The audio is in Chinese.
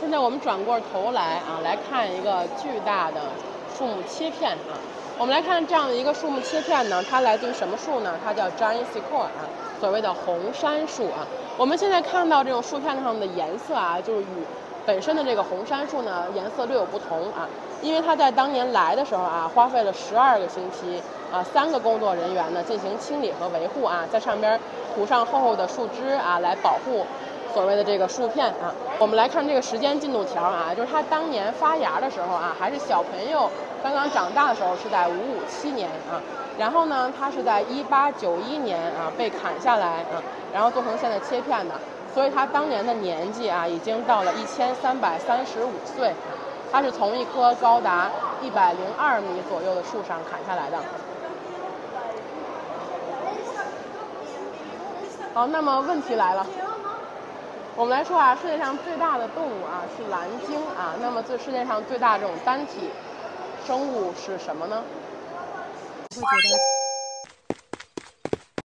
现在我们转过头来啊，来看一个巨大的树木切片啊。我们来看这样的一个树木切片呢，它来自于什么树呢？它叫 Giant Sycamore 啊，所谓的红杉树啊。我们现在看到这种树片上的颜色啊，就是与本身的这个红杉树呢颜色略有不同啊，因为它在当年来的时候啊，花费了12个星期啊，3个工作人员呢进行清理和维护啊，在上边涂上厚厚的树枝啊，来保护所谓的这个树片啊。我们来看这个时间进度条啊，就是它当年发芽的时候啊，还是小朋友刚刚长大的时候是在557年啊，然后呢，它是在1891年啊被砍下来啊，然后做成现在切片的。所以他当年的年纪啊，已经到了1335岁，他是从一棵高达102米左右的树上砍下来的。好，那么问题来了，我们来说啊，世界上最大的动物啊是蓝鲸啊，那么世界上最大这种单体生物是什么呢？ 会觉得